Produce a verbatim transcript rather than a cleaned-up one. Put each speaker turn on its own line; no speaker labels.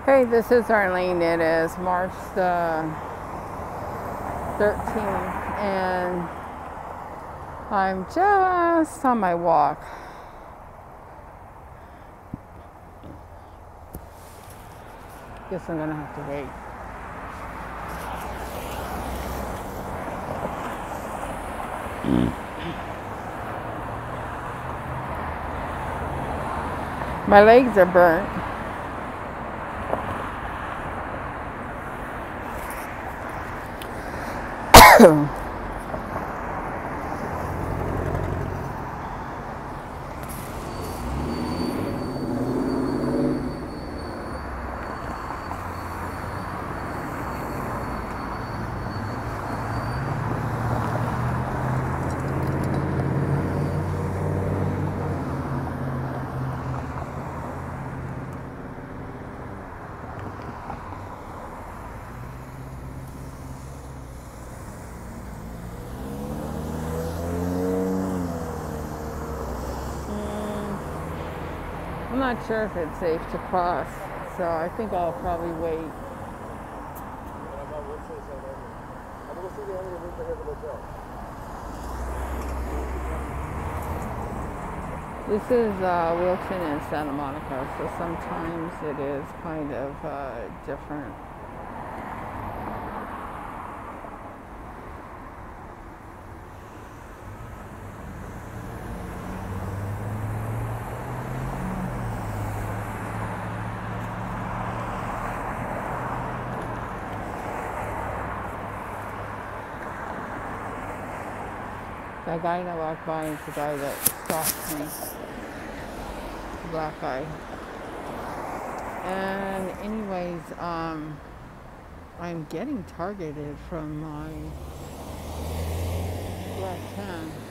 Hey, this is Arlene. It is March the thirteenth, and I'm just on my walk. Guess I'm gonna have to wait. My legs are burnt. I'm not sure if it's safe to cross, so I think I'll probably wait. This is uh, Wilton and Santa Monica, so sometimes it is kind of uh, different. The guy that walked by is the guy that stopped me, the black guy. And anyways, um, I'm getting targeted from my left hand.